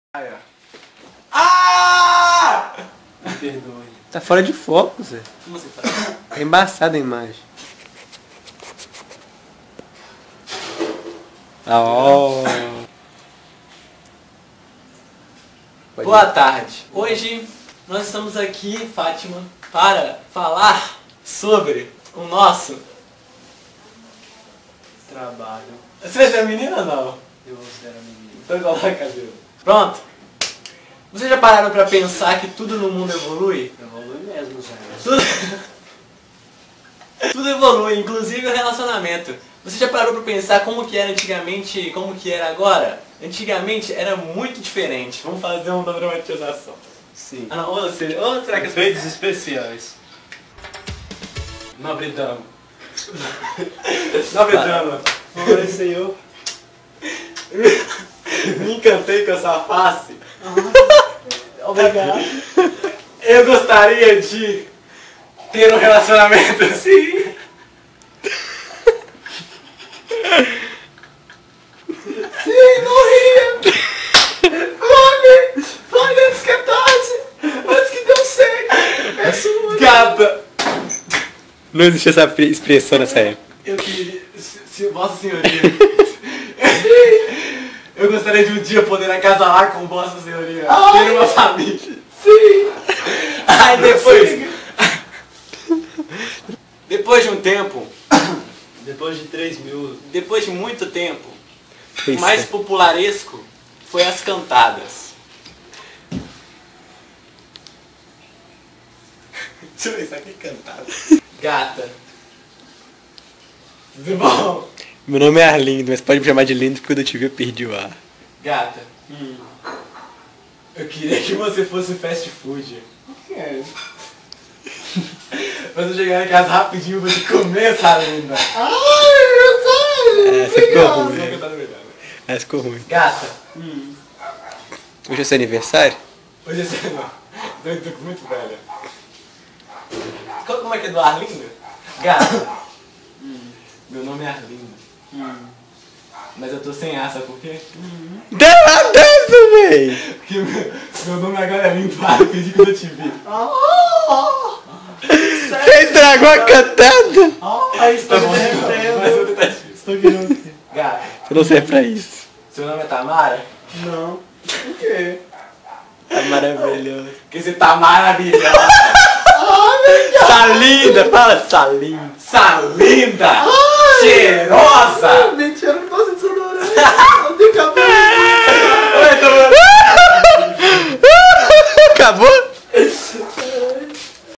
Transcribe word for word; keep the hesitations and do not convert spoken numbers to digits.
Aí, ó. Ah! Me perdoe. Tá fora de foco, Zé. Como você faz? Tá embaçada a imagem. Ah, ó. Boa tarde. Hoje nós estamos aqui, Fátima, para falar sobre o nosso Trabalho. Você é menina ou não? Eu considero menino. Então coloca cabelo. Pronto. Vocês já pararam pra pensar que tudo no mundo evolui? Evolui mesmo, já. Tudo... tudo evolui, inclusive o relacionamento. Você já parou pra pensar como que era antigamente e como que era agora? Antigamente era muito diferente. Vamos fazer uma dramatização. Sim. Ah não, ou, você, ou será que as Efeitos especiais. Nobre dama. Nobre dama. Oi, senhor. Me encantei com essa face. Obrigado. Eu gostaria de ter um relacionamento assim. Sim, não ria. Fale, fale antes que é tarde. Antes que deu certo. É sua. Gata. Não existe essa expressão nessa época. Eu queria... Se, se, Vossa Senhoria. Eu gostaria de um dia poder acasalar com Vossa Senhoria. Ai, ter uma família. Sim. Aí depois... Depois de um tempo... Depois de três mil. Depois de muito tempo... Pois O mais é. popularesco foi as cantadas. Deixa eu ver, isso aqui é cantada. Gata. Tudo bom? Meu nome é Arlindo, mas pode me chamar de Lindo porque quando eu te vi eu perdi o ar. Gata. Hum. Eu queria que você fosse fast food. O que é? Pra você chegar em casa rapidinho e você comer essa linda. Ai, meu Deus! Essa ficou ruim. Não, né? cantada melhor. Essa ficou ruim. Gata. Hum. Hoje é seu aniversário? Hoje você não. Eu tô muito velha. Como é que é do Arlindo? Gata. Hum. Meu nome é Arlindo. Hum. Mas eu tô sem ar, sabe por quê? Dá dessa, véi! Porque meu, meu nome agora é Lindo Arlindo quando eu te vi. Oh! Você estragou a cantada! Oh, estou Tá bom, me mas eu derretendo. vou tentar te Estou querendo o quê? Gata, Você não serve pra isso. seu nome é Tamara? Não. O quê? Tá maravilhoso. Porque você tá maravilhosa. Tá linda! Fala, tá linda! Salinda! Cheirosa! Mentira, eu não posso desodorante. Eu tenho cabelo. Oi, tô... Acabou?